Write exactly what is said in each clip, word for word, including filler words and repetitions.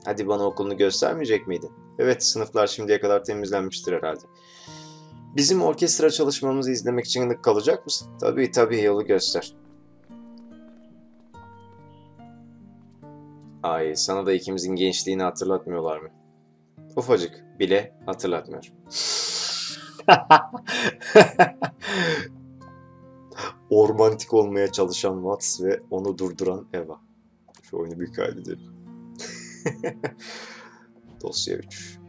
Hadi bana okulunu göstermeyecek miydin? Evet, sınıflar şimdiye kadar temizlenmiştir herhalde. Bizim orkestra çalışmamızı izlemek için kalacak mısın? Tabii tabii, yolu göster. Ay, sana da ikimizin gençliğini hatırlatmıyorlar mı? Ufacık bile hatırlatmıyor. Ormantik olmaya çalışan Watts ve onu durduran Eva. Şu oyunu bir kaydedelim. Dosya üç.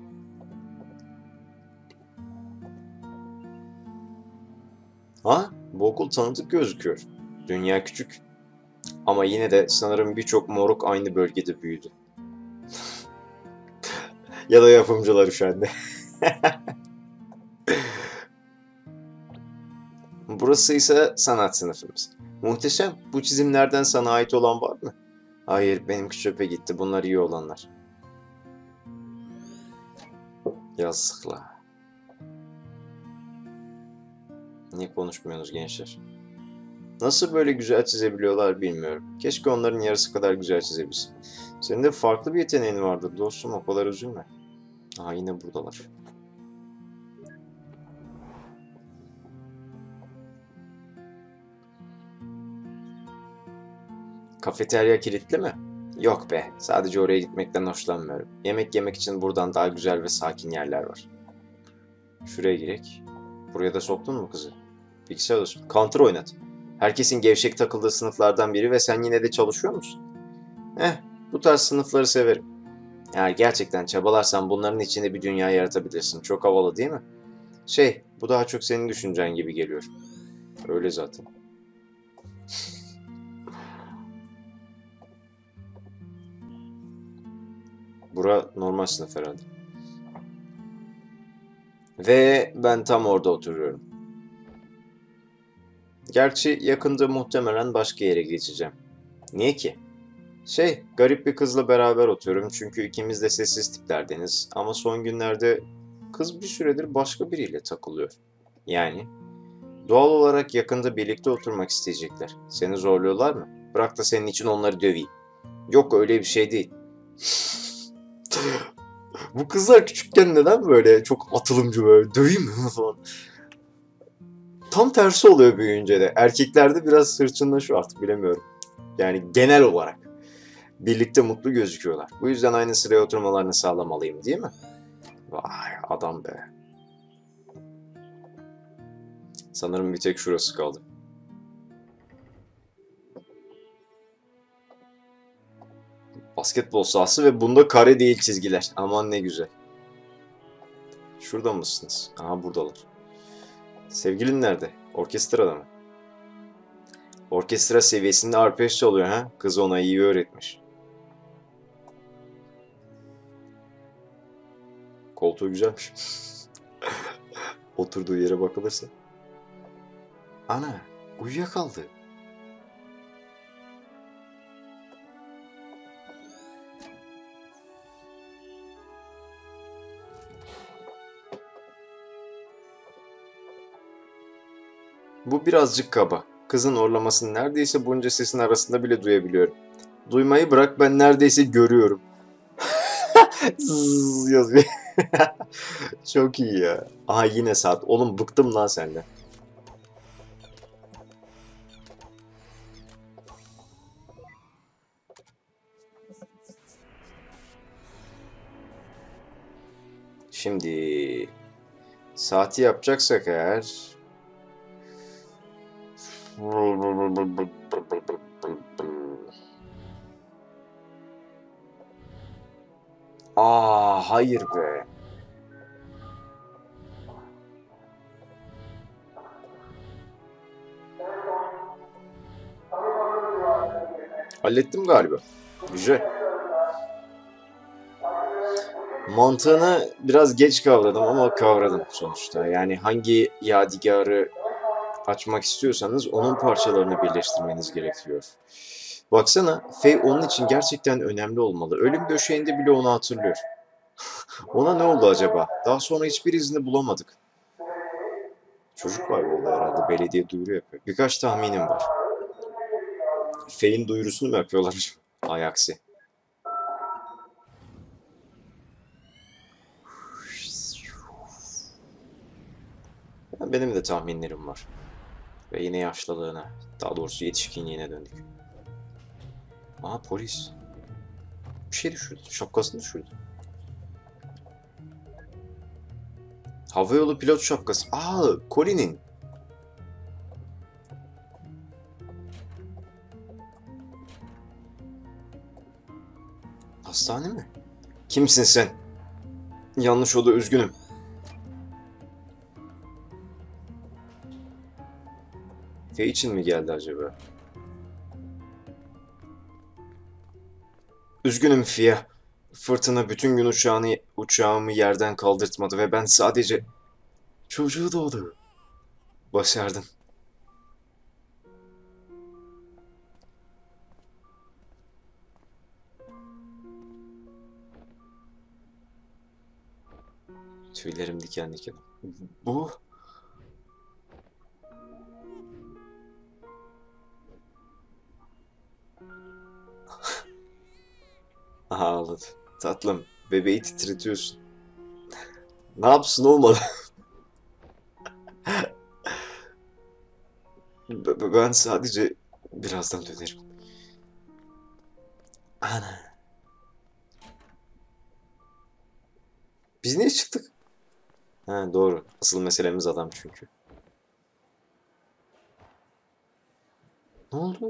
Ha? Bu okul tanıdık gözüküyor. Dünya küçük. Ama yine de sanırım birçok moruk aynı bölgede büyüdü. Ya da yapımcılar üşendi. Burası ise sanat sınıfımız. Muhteşem. Bu çizimlerden sana ait olan var mı? Hayır, benimki çöpe gitti. Bunlar iyi olanlar. Yazıklar. Niye konuşmuyorsunuz gençler? Nasıl böyle güzel çizebiliyorlar bilmiyorum. Keşke onların yarısı kadar güzel çizebilsin. Senin de farklı bir yeteneğin vardır dostum, o kadar üzülme. Aha, yine buradalar. Kafeterya kilitli mi? Yok be, sadece oraya gitmekten hoşlanmıyorum. Yemek yemek için buradan daha güzel ve sakin yerler var. Şuraya girek. Buraya da soktun mu kızı? Bilgisayar olsun. Counter oynat. Herkesin gevşek takıldığı sınıflardan biri ve sen yine de çalışıyor musun? Eh, bu tarz sınıfları severim. Eğer gerçekten çabalarsan bunların içinde bir dünya yaratabilirsin. Çok havalı değil mi? Şey, bu daha çok senin düşüncen gibi geliyor. Öyle zaten. Bura normal sınıf herhalde. Ve ben tam orada oturuyorum. Gerçi yakında muhtemelen başka yere geçeceğim. Niye ki? Şey, garip bir kızla beraber oturuyorum çünkü ikimiz de sessiz tiplerdeniz ama son günlerde kız bir süredir başka biriyle takılıyor. Yani doğal olarak yakında birlikte oturmak isteyecekler. Seni zorluyorlar mı? Bırak da senin için onları döveyim. Yok, öyle bir şey değil. Bu kızlar küçükken neden böyle çok atılımcı, böyle döveyim mi falan. Tam tersi oluyor büyüyünce de. Erkeklerde biraz hırçınlaşıyor artık, bilemiyorum. Yani genel olarak. Birlikte mutlu gözüküyorlar. Bu yüzden aynı sıraya oturmalarını sağlamalıyım, değil mi? Vay adam be. Sanırım bir tek şurası kaldı. Basketbol sahası ve bunda kare değil çizgiler. Aman ne güzel. Şurada mısınız? Aha, buradalar. Sevgilin nerede? Orkestrada mı? Orkestra seviyesinde arpej çalıyor ha? Kız ona iyi öğretmiş. Koltuğu güzelmiş. Oturduğu yere bakılırsa. Ana, uyuyakaldı. Bu birazcık kaba. Kızın orlamasını neredeyse bunca sesin arasında bile duyabiliyorum. Duymayı bırak, ben neredeyse görüyorum. Zzz yazıyor. Çok iyi ya. Aha, yine saat. Oğlum bıktım lan senden. Şimdi saati yapacaksak eğer... Aa, hayır be. Hallettim galiba. Güzel. Mantığını biraz geç kavradım ama kavradım sonuçta. Yani hangi yadigarı açmak istiyorsanız onun parçalarını birleştirmeniz gerekiyor. Baksana, Faye onun için gerçekten önemli olmalı. Ölüm döşeğinde bile onu hatırlıyor. Ona ne oldu acaba? Daha sonra hiçbir izini bulamadık. Çocuk kayboldu herhalde. Belediye duyuru yapıyor. Birkaç tahminim var. Faye'in duyurusunu mu yapıyorlar? Ay aksi. Benim de tahminlerim var. Ve yine yaşlılığına, daha doğrusu yetişkinliğine döndük. Aa, polis. Bir şey düşürdü. Şapkasını düşürdü. Havayolu pilot şapkası. Aa, Colin'in. Hastane mi? Kimsin sen? Yanlış oda, üzgünüm. F için mi geldi acaba? Üzgünüm Fia. Fırtına bütün gün uçağını, uçağımı yerden kaldırtmadı ve ben sadece... Çocuğu doğdu. Başardın. Tüylerim diken diken. Bu... Aha, ağladı. Tatlım, bebeği titretiyorsun. Ne yapsın, olmadı. B- Ben sadece birazdan dönerim. Ana. Biz niye çıktık? Ha, doğru. Asıl meselemiz adam çünkü. Ne oldu?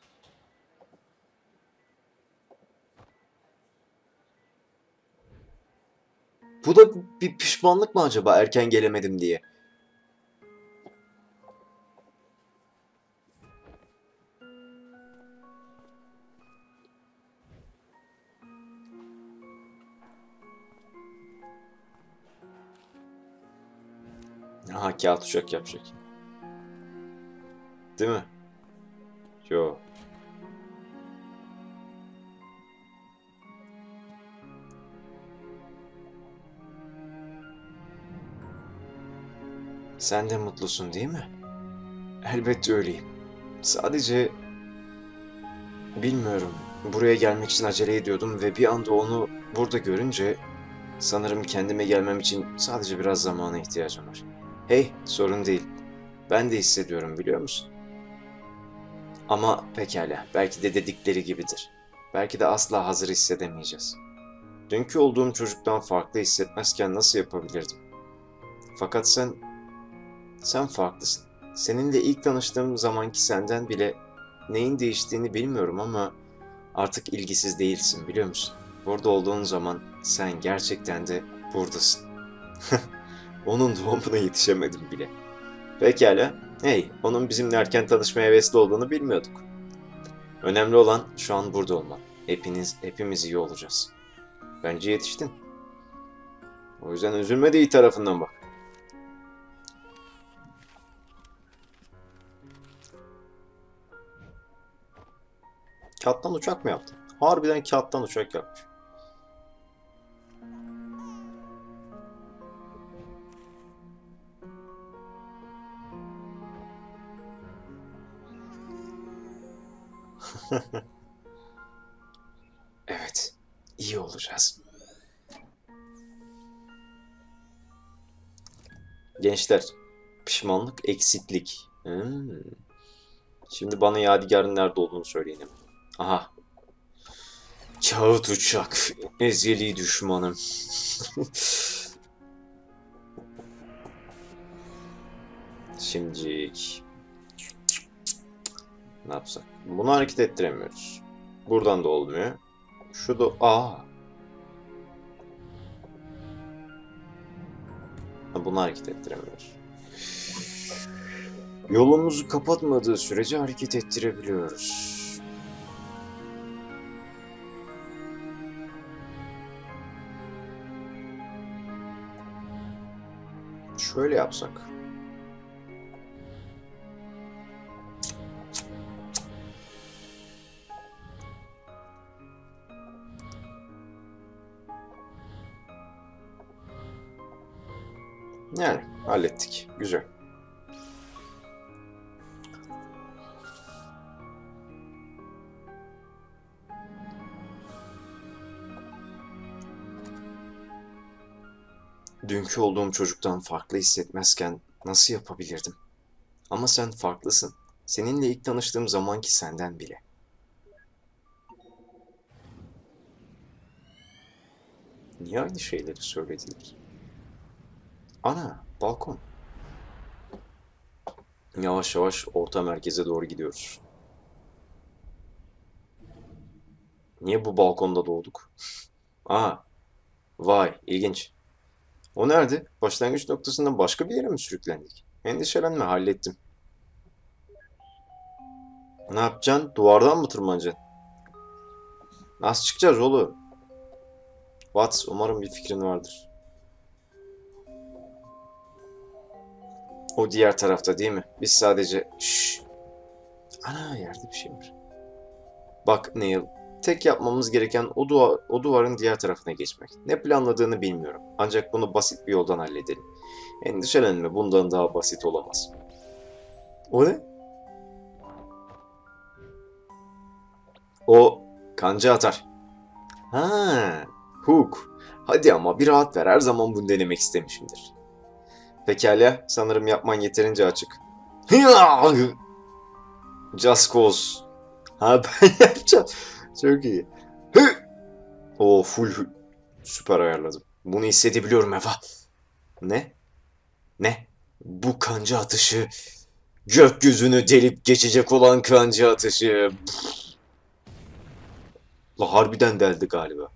Bu da bir pişmanlık mı acaba, erken gelemedim diye? Aha, kağıt uçak yapacak. Değil mi? Yo. Sen de mutlusun değil mi? Elbette öyleyim. Sadece bilmiyorum. Buraya gelmek için acele ediyordum ve bir anda onu burada görünce sanırım kendime gelmem için sadece biraz zamana ihtiyacım var. Hey, sorun değil. Ben de hissediyorum, biliyor musun? Ama pekala, belki de dedikleri gibidir. Belki de asla hazır hissedemeyeceğiz. Dünkü olduğum çocuktan farklı hissetmezken nasıl yapabilirdim? Fakat sen, sen farklısın. Seninle ilk tanıştığım zamanki senden bile neyin değiştiğini bilmiyorum ama artık ilgisiz değilsin, biliyor musun? Burada olduğun zaman sen gerçekten de buradasın. Onun doğumuna yetişemedim bile. Pekala. Hey, onun bizimle erken tanışmaya hevesli olduğunu bilmiyorduk. Önemli olan şu an burada olman. Hepiniz, hepimiz iyi olacağız. Bence yetiştin. O yüzden üzülme de iyi tarafından bak. Kağıttan uçak mı yaptın? Harbiden kağıttan uçak yapmış. Evet, iyi olacağız. Gençler, pişmanlık, eksiklik. Hmm. Şimdi bana Yadigar'ın nerede olduğunu söyleyin. Aha, kağıt uçak, ezeli düşmanım. Şimdi ne yapsak? Bunu hareket ettiremiyoruz. Buradan da olmuyor. Şu da... Aa! Bunu hareket ettiremiyoruz. Yolumuzu kapatmadığı sürece hareket ettirebiliyoruz. Şöyle yapsak. Yani hallettik. Güzel. Dünkü olduğum çocuktan farklı hissetmezken Nasıl yapabilirdim? Ama sen farklısın. Seninle ilk tanıştığım zamanki senden bile. Niye aynı şeyleri söylediler? Ana, balkon. Yavaş yavaş orta merkeze doğru gidiyoruz. Niye bu balkonda doğduk? Aa, vay, ilginç. O nerede? Başlangıç noktasından başka bir yere mi sürüklendik? Endişelenme, hallettim. Ne yapacaksın? Duvardan mı tırmanacaksın? Nasıl çıkacağız oğlum? Watts, umarım bir fikrin vardır. O diğer tarafta değil mi? Biz sadece... Şşş. Ana, yerde bir şey var. Bak Neil, tek yapmamız gereken o, duva o duvarın diğer tarafına geçmek. Ne planladığını bilmiyorum. Ancak bunu basit bir yoldan halledelim. Endişelenme, bundan daha basit olamaz. O ne? O kanca atar. Ha, Hook. Hadi ama bir rahat ver. Her zaman bunu denemek istemişimdir. Pekala, sanırım yapman yeterince açık. Just cause. Ha, ben yapacağım. Çok iyi. O full süper ayarladım. Bunu hissedebiliyorum Eva. Ne? Ne? Bu kanca atışı. Gökyüzünü delip geçecek olan kanca atışı. La harbiden deldi galiba.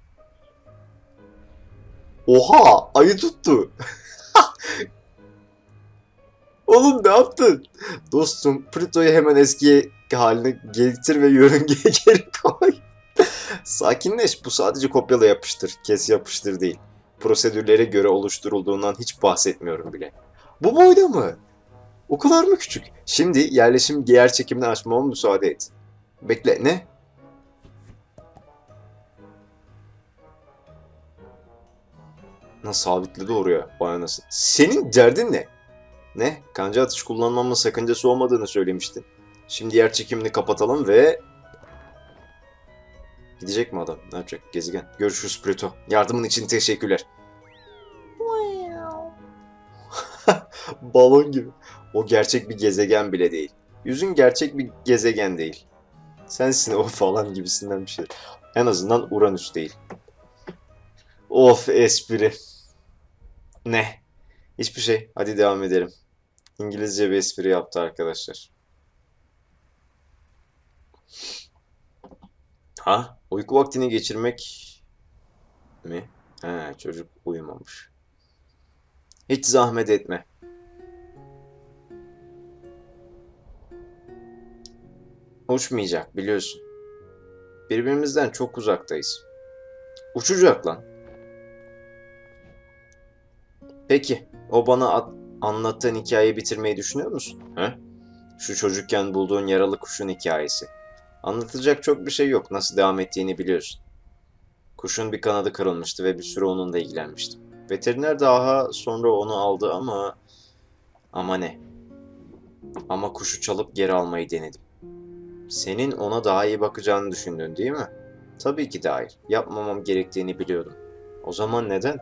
Oha! Ayı tuttu. Oğlum ne yaptın? Dostum, Pluto'yu hemen eski haline getir ve yörüngeye geri koy. Sakinleş, bu sadece kopyala yapıştır, kes yapıştır değil. Prosedürlere göre oluşturulduğundan hiç bahsetmiyorum bile. Bu boyda mı? O kadar mı küçük? Şimdi yerleşim yer çekimini açmama müsaade et. Bekle, ne? Nasıl sabitledi oraya? Vay anasını. Senin derdin ne? Ne? Kanca atış kullanmamın sakıncası olmadığını söylemiştin. Şimdi yer çekimini kapatalım ve... Gidecek mi adam? Ne yapacak? Gezegen. Görüşürüz Pluto. Yardımın için teşekkürler. Balon gibi. O gerçek bir gezegen bile değil. Yüzün gerçek bir gezegen değil. Sensin o falan gibisinden bir şey. En azından Uranüs değil. Of espri. Ne? Hiçbir şey. Hadi devam edelim. İngilizce bir espri yaptı arkadaşlar. Ha? Uyku vaktini geçirmek mi? He, çocuk uyumamış. Hiç zahmet etme. Uçmayacak biliyorsun. Birbirimizden çok uzaktayız. Uçacak lan. Peki, o bana at- anlattığın hikayeyi bitirmeyi düşünüyor musun? He? Şu çocukken bulduğun yaralı kuşun hikayesi. Anlatacak çok bir şey yok. Nasıl devam ettiğini biliyorsun. Kuşun bir kanadı kırılmıştı ve bir süre onunla ilgilenmiştim. Veteriner daha sonra onu aldı ama... Ama ne? Ama kuşu çalıp geri almayı denedim. Senin ona daha iyi bakacağını düşündün değil mi? Tabii ki de hayır. Yapmamam gerektiğini biliyordum. O zaman neden?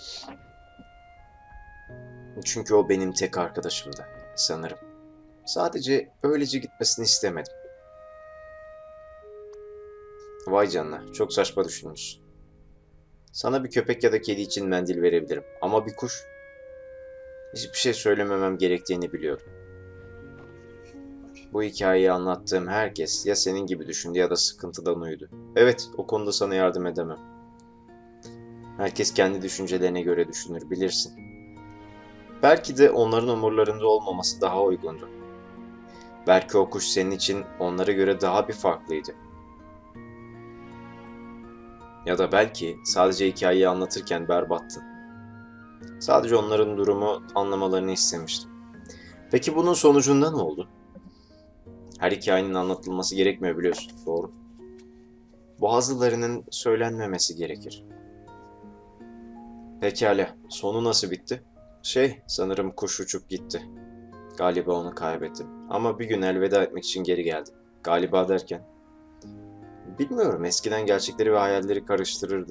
Çünkü o benim tek arkadaşımdı, sanırım. Sadece öylece gitmesini istemedim. Vay canına, çok saçma düşünmüşsün. Sana bir köpek ya da kedi için mendil verebilirim. Ama bir kuş, hiçbir şey söylememem gerektiğini biliyordum. Bu hikayeyi anlattığım herkes ya senin gibi düşündü ya da sıkıntıdan uyudu. Evet, o konuda sana yardım edemem. Herkes kendi düşüncelerine göre düşünür, bilirsin. Belki de onların umurlarında olmaması daha uygundu. Belki o kuş senin için onlara göre daha bir farklıydı. Ya da belki sadece hikayeyi anlatırken berbattın. Sadece onların durumu anlamalarını istemiştim. Peki bunun sonucunda ne oldu? Her hikayenin anlatılması gerekmiyor biliyorsun, doğru. Bazılarının söylenmemesi gerekir. Pekala, sonu nasıl bitti? Şey, sanırım kuş uçup gitti. Galiba onu kaybettim. Ama bir gün elveda etmek için geri geldim. Galiba derken? Bilmiyorum, eskiden gerçekleri ve hayalleri karıştırırdım.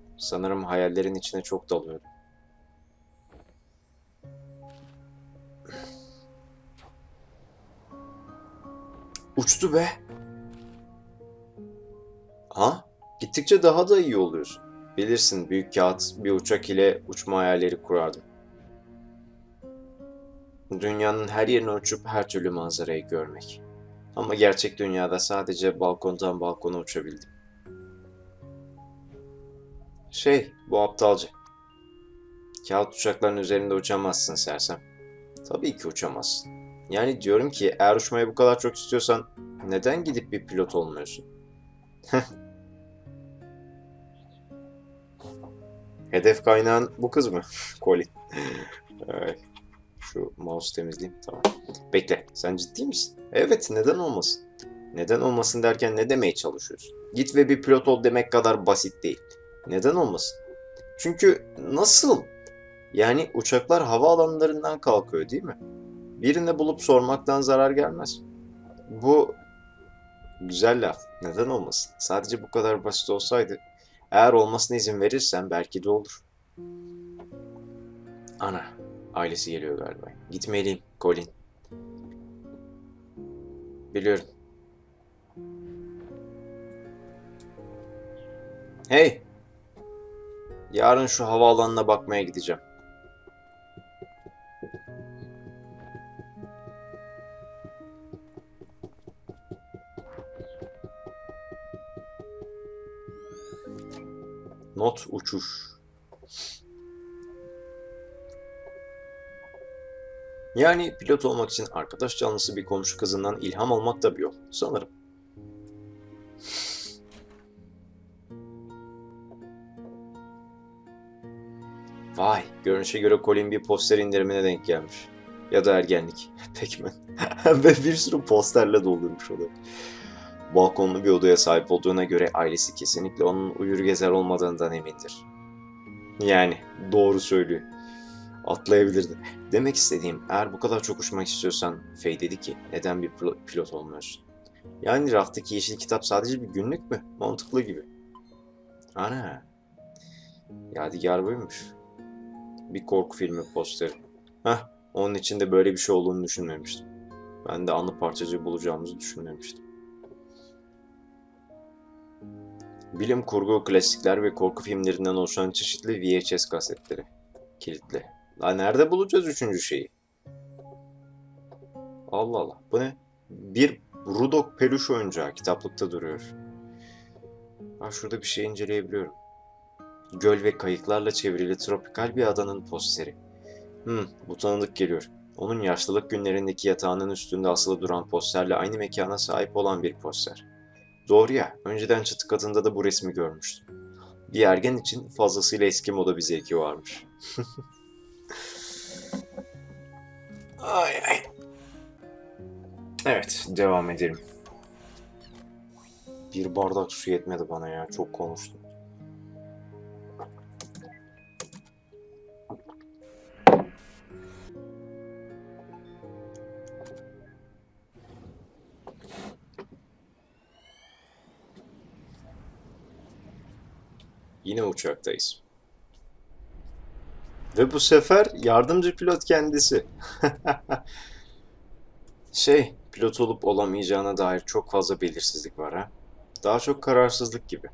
Sanırım hayallerin içine çok dalıyordum. Uçtu be. Ha? Gittikçe daha da iyi oluyorsun. Bilirsin büyük kağıt bir uçak ile uçma hayalleri kurardım. Dünyanın her yerine uçup her türlü manzarayı görmek. Ama gerçek dünyada sadece balkondan balkona uçabildim. Şey, bu aptalca. Kağıt uçakların üzerinde uçamazsın sersem. Tabii ki uçamazsın. Yani diyorum ki eğer uçmayı bu kadar çok istiyorsan neden gidip bir pilot olmuyorsun? Hedef kaynağın bu kız mı? Colin. Ay, şu mouse temizleyeyim. Tamam. Bekle. Sen ciddi misin? Evet. Neden olmasın? Neden olmasın derken ne demeye çalışıyorsun? Git ve bir pilot ol demek kadar basit değil. Neden olmasın? Çünkü nasıl? Yani uçaklar havaalanlarından kalkıyor değil mi? Birini bulup sormaktan zarar gelmez. Bu güzel laf. Neden olmasın? Sadece bu kadar basit olsaydı. Eğer olmasına izin verirsen belki de olur. Ana, ailesi geliyor galiba. Gitmeliyim, Colin. Biliyorum. Hey, yarın şu havaalanına bakmaya gideceğim. Not uçuş. Yani pilot olmak için arkadaş canlısı bir komşu kızından ilham almak da bir yol. Sanırım. Vay, görünüşe göre Colin bir poster indirimine denk gelmiş. Ya da ergenlik. Pekmen. Ve bir sürü posterle doldurmuş odayı. Balkonlu bir odaya sahip olduğuna göre ailesi kesinlikle onun uyur gezer olmadığından emindir. Yani doğru söylüyor. Atlayabilirdi. Demek istediğim eğer bu kadar çok uçmak istiyorsan Faye dedi ki neden bir pilot olmuyorsun? Yani raftaki yeşil kitap sadece bir günlük mü? Mantıklı gibi. Ana. Yadigar buymuş. Bir korku filmi posteri. Heh, onun içinde böyle bir şey olduğunu düşünmemiştim. Ben de anı parçacığı bulacağımızı düşünmemiştim. Bilim kurgu, klasikler ve korku filmlerinden oluşan çeşitli V H S kasetleri. Kilitli. Daha nerede bulacağız üçüncü şeyi? Allah Allah. Bu ne? Bir Rudok peluş oyuncağı kitaplıkta duruyor. Ha, şurada bir şey inceleyebiliyorum. Göl ve kayıklarla çevrili tropikal bir adanın posteri. Hmm, bu tanıdık geliyor. Onun yaşlılık günlerindeki yatağının üstünde asılı duran posterle aynı mekana sahip olan bir poster. Doğru ya, önceden çatı katında da bu resmi görmüştüm. Bir ergen için fazlasıyla eski moda bir zevki varmış. Ay ay. Evet, devam edelim. Bir bardak su yetmedi bana ya, çok konuştum. Yine uçaktayız. Ve bu sefer yardımcı pilot kendisi. Şey, pilot olup olamayacağına dair çok fazla belirsizlik var ha. Daha çok kararsızlık gibi.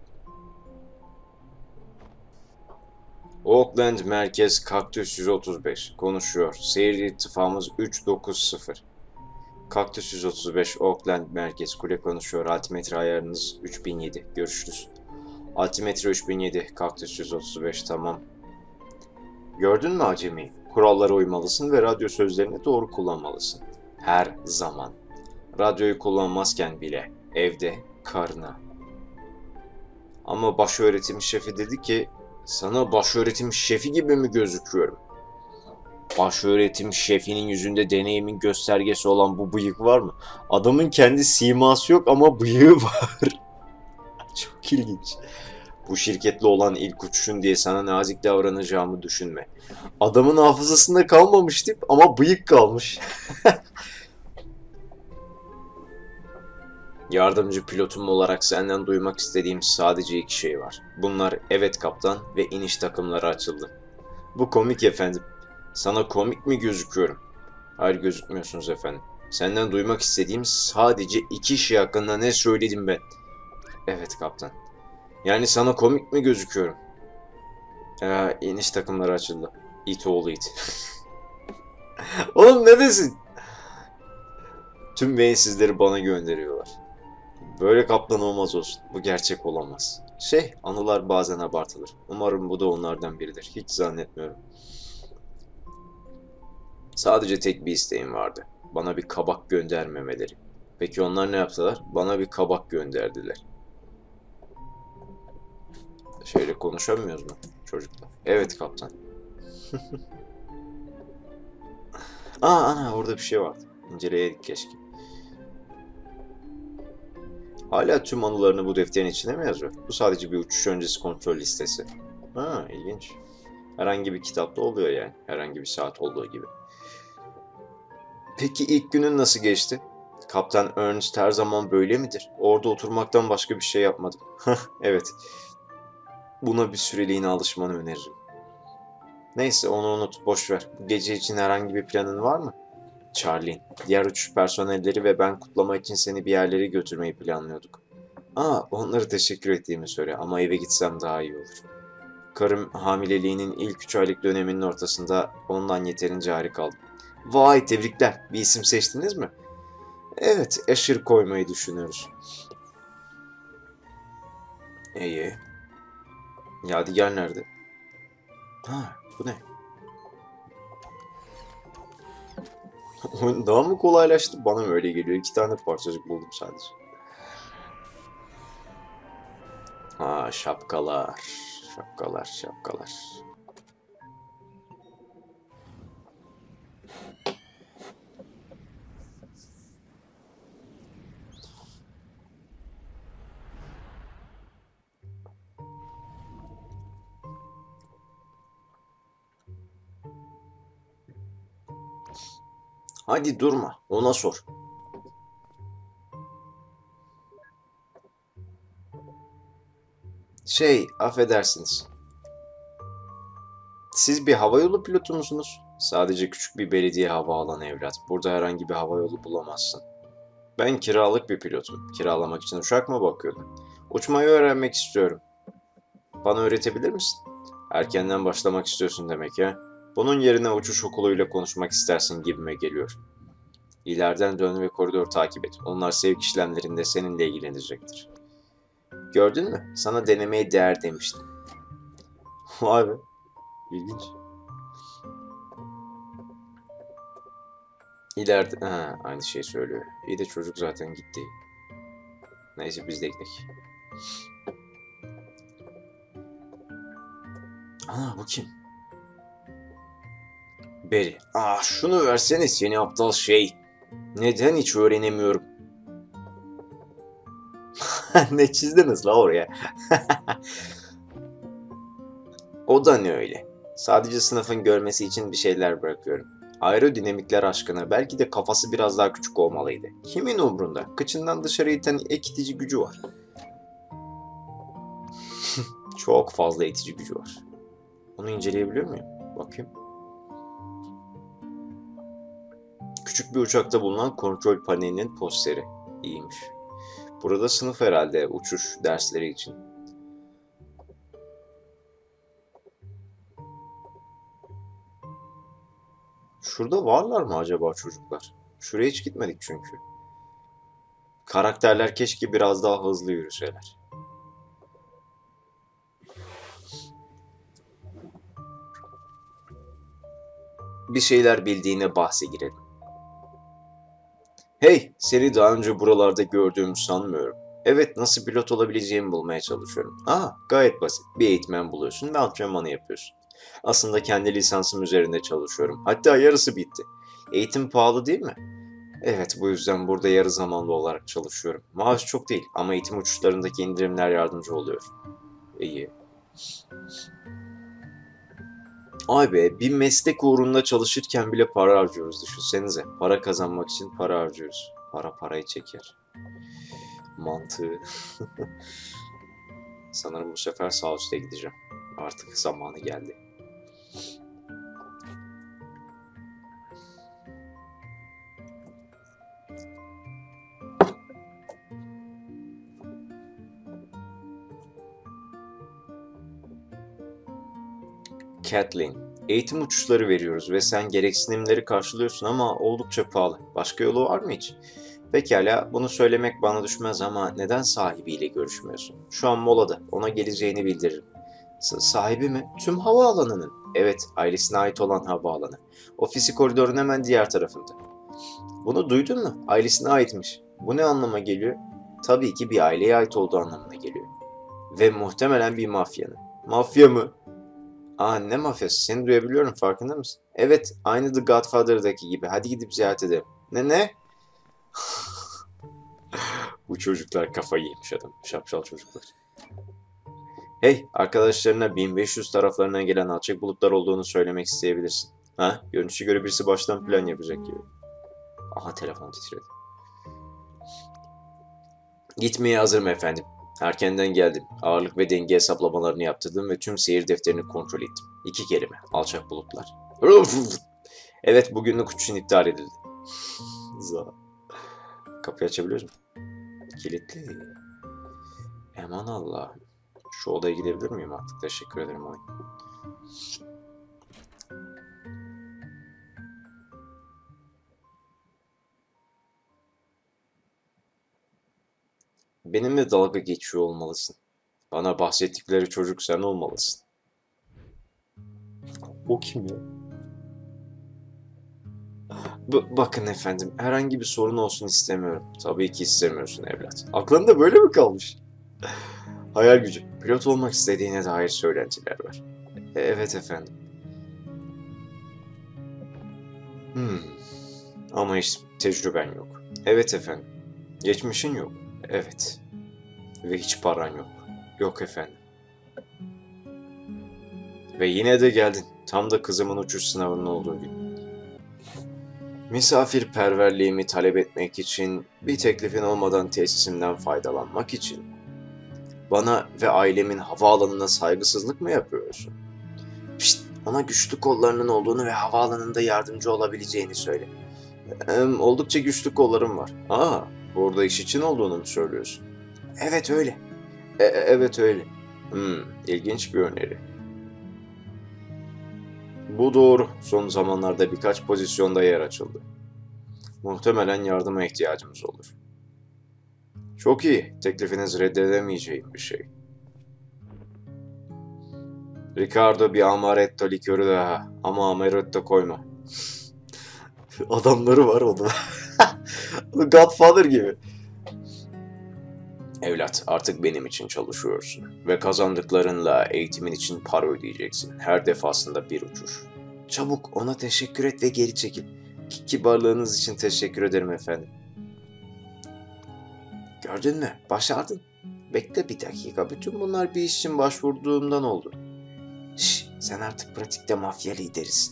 Oakland Merkez Kaktüs yüz otuz beş konuşuyor. Seyir irtifamız üç dokuz sıfır. Kaktüs yüz otuz beş Oakland Merkez Kule konuşuyor. Altimetre ayarınız üç bin yedi. Görüşürüz. Altimetre üç bin yedi. Kaktüs yüz otuz beş tamam. Gördün mü acemi? Kurallara uymalısın ve radyo sözlerini doğru kullanmalısın. Her zaman. Radyoyu kullanmazken bile. Evde, karına. Ama başöğretim şefi dedi ki sana başöğretim şefi gibi mi gözüküyorum? Başöğretim şefinin yüzünde deneyimin göstergesi olan bu bıyık var mı? Adamın kendi siması yok ama bıyığı var. Çok ilginç. Bu şirketle olan ilk uçuşun diye sana nazik davranacağımı düşünme. Adamın hafızasında kalmamış tip ama bıyık kalmış. Yardımcı pilotum olarak senden duymak istediğim sadece iki şey var. Bunlar evet kaptan ve iniş takımları açıldı. Bu komik efendim. Sana komik mi gözüküyorum? Hayır gözükmüyorsunuz efendim. Senden duymak istediğim sadece iki şey hakkında ne söyledim ben? Evet kaptan. Yani sana komik mi gözüküyorum? Ya iniş takımları açıldı. İt oğlu it. Oğlum ne desin? Tüm beyinsizleri bana gönderiyorlar. Böyle kaplan olmaz olsun. Bu gerçek olamaz. Şey, anılar bazen abartılır. Umarım bu da onlardan biridir. Hiç zannetmiyorum. Sadece tek bir isteğim vardı. Bana bir kabak göndermemeleri. Peki onlar ne yaptılar? Bana bir kabak gönderdiler. Şeyle konuşamıyoruz mu çocukla? Evet kaptan. Aa ana orada bir şey vardı. İnceleyeydik keşke. Hala tüm anılarını bu defterin içine mi yazıyor? Bu sadece bir uçuş öncesi kontrol listesi. Ha ilginç. Herhangi bir kitapta oluyor yani. Herhangi bir saat olduğu gibi. Peki ilk günün nasıl geçti? Kaptan Ernst her zaman böyle midir? Orada oturmaktan başka bir şey yapmadım. Evet. Buna bir süreliğine alışmanı öneririm. Neyse onu unut, boş ver. Bu gece için herhangi bir planın var mı? Charlie, diğer uçuş personelleri ve ben kutlama için seni bir yerlere götürmeyi planlıyorduk. Aa, onları teşekkür ettiğimi söyle ama eve gitsem daha iyi olur. Karım hamileliğinin ilk üç aylık döneminin ortasında ondan yeterince ayrı kaldım. Vay tebrikler. Bir isim seçtiniz mi? Evet, Asher koymayı düşünüyoruz. İyi. Yadigar nerede? Ha, bu ne? Oyun daha mı kolaylaştı? Bana mı öyle geliyor? İki tane parçacık buldum sadece. Ha, şapkalar. Şapkalar, şapkalar. Hadi durma, ona sor. Şey, affedersiniz. Siz bir havayolu pilotu musunuz? Sadece küçük bir belediye havaalanı evlat. Burada herhangi bir havayolu bulamazsın. Ben kiralık bir pilotum. Kiralamak için uçak mı bakıyordum? Uçmayı öğrenmek istiyorum. Bana öğretebilir misin? Erkenden başlamak istiyorsun demek ya. Bunun yerine uçuş okuluyla konuşmak istersin gibime geliyor. İleriden dön ve koridoru takip et. Onlar sevk işlemlerinde seninle ilgilenecektir. Gördün mü? Sana denemeye değer demiştim. Vay be. İlginç. İleride... Ha, aynı şeyi söylüyor. İyi de çocuk zaten gitti. Neyse biz de gidelim. Aa bu kim? Barry. Ah şunu versene seni aptal şey. Neden hiç öğrenemiyorum? Ne çizdiniz la oraya? O da ne öyle? Sadece sınıfın görmesi için bir şeyler bırakıyorum. Aerodinamikler aşkına belki de kafası biraz daha küçük olmalıydı. Kimin umrunda? Kıçından dışarı iten itici gücü var. Çok fazla itici gücü var. Onu inceleyebiliyor muyum? Bakayım. Küçük bir uçakta bulunan kontrol panelinin posteri. İyiymiş. Burada sınıf herhalde uçuş dersleri için. Şurada varlar mı acaba çocuklar? Şuraya hiç gitmedik çünkü. Karakterler keşke biraz daha hızlı yürüseler. Bir şeyler bildiğine bahse girelim. Hey, seni daha önce buralarda gördüğümü sanmıyorum. Evet, nasıl pilot olabileceğimi bulmaya çalışıyorum. Aa, gayet basit. Bir eğitmen buluyorsun ve antrenmanı yapıyorsun. Aslında kendi lisansım üzerinde çalışıyorum. Hatta yarısı bitti. Eğitim pahalı değil mi? Evet, bu yüzden burada yarı zamanlı olarak çalışıyorum. Maaş çok değil ama eğitim uçuşlarındaki indirimler yardımcı oluyor. İyi. Ay be, bir meslek uğrunda çalışırken bile para harcıyoruz düşünsenize. Para kazanmak için para harcıyoruz. Para parayı çeker. Mantığı. Sanırım bu sefer sağ üste gideceğim. Artık zamanı geldi. Kathleen, eğitim uçuşları veriyoruz ve sen gereksinimleri karşılıyorsun ama oldukça pahalı. Başka yolu var mı hiç? Pekala, bunu söylemek bana düşmez ama neden sahibiyle görüşmüyorsun? Şu an molada, ona geleceğini bildiririm. S- sahibi mi? Tüm havaalanının. Evet, ailesine ait olan havaalanı. Ofisi koridorun hemen diğer tarafında. Bunu duydun mu? Ailesine aitmiş. Bu ne anlama geliyor? Tabii ki bir aileye ait olduğu anlamına geliyor. Ve muhtemelen bir mafyanın. Mafya mı? Aa, ne mafyası? Seni duyabiliyorum, farkında mısın? Evet, aynı The Godfather'daki gibi. Hadi gidip ziyaret edelim. Ne ne? Bu çocuklar kafayı yemiş adam. Şapşal çocuklar. Hey, arkadaşlarına bin beş yüz taraflarına gelen alçak bulutlar olduğunu söylemek isteyebilirsin. Ha? Görünüşe göre birisi baştan plan yapacak gibi. Aha, telefon titredi. Gitmeye hazırım efendim. Erkenden geldim. Ağırlık ve denge hesaplamalarını yaptırdım ve tüm seyir defterini kontrol ettim. İki kelime. Alçak bulutlar. Evet, bugünlük uçuşun iptal edildi. Kapıyı açabiliyoruz mu? Kilitli. Aman Allah'ım. Şu odaya gidebilir miyim artık? Teşekkür ederim oyun. Benimle dalga geçiyor olmalısın. Bana bahsettikleri çocuk sen olmalısın. O kim ya? B- bakın efendim, herhangi bir sorun olsun istemiyorum. Tabii ki istemiyorsun evlat. Aklında böyle mi kalmış? Hayal gücü. Pilot olmak istediğine dair söylentiler var. E- evet efendim. Hmm. Ama hiç tecrüben yok. Evet efendim. Geçmişin yok. Evet. Ve hiç paran yok. Yok efendim. Ve yine de geldin. Tam da kızımın uçuş sınavının olduğu gün. Misafirperverliğimi talep etmek için, bir teklifin olmadan tesisimden faydalanmak için bana ve ailemin havaalanına saygısızlık mı yapıyorsun? Pişt, ona güçlü kollarının olduğunu ve havaalanında yardımcı olabileceğini söyle. Em, oldukça güçlü kollarım var. Aa, burada iş için olduğunu mu söylüyorsun? Evet öyle. E- e- evet öyle. Hmm, ilginç bir öneri. Bu doğru. Son zamanlarda birkaç pozisyonda yer açıldı. Muhtemelen yardıma ihtiyacımız olur. Çok iyi. Teklifiniz reddedemeyeceğim bir şey. Ricardo, bir amaretto likörü daha. Ama amaretto koyma. Adamları var o da. Godfather gibi. Evlat, artık benim için çalışıyorsun. Ve kazandıklarınla eğitimin için para ödeyeceksin. Her defasında bir uçuş. Çabuk ona teşekkür et ve geri çekil. Ki- Kibarlığınız için teşekkür ederim efendim. Gördün mü? Başardın. Bekle bir dakika. Bütün bunlar bir iş için başvurduğumdan oldu. Şş, sen artık pratikte mafya liderisin.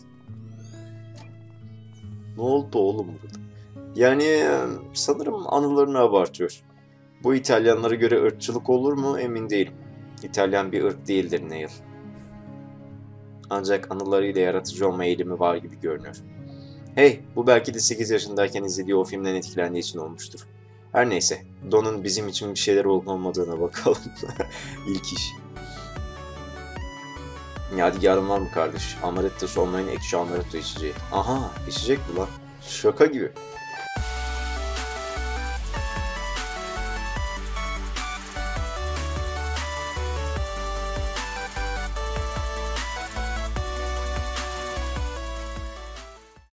Ne oldu oğlum burada? Yani e, sanırım anılarını abartıyor. Bu İtalyanlara göre ırkçılık olur mu emin değilim. İtalyan bir ırk değildir Neil. Ancak anılarıyla yaratıcı olma eğilimi var gibi görünüyor. Hey, bu belki de sekiz yaşındayken izlediği o filmden etkilendiği için olmuştur. Her neyse, Don'un bizim için bir şeyler olup olmadığına bakalım. İlk iş. Yadigarın var mı kardeş? Amaretto olmayan ekşi amaretto içeceği. Aha, içecek bu lan. Şaka gibi.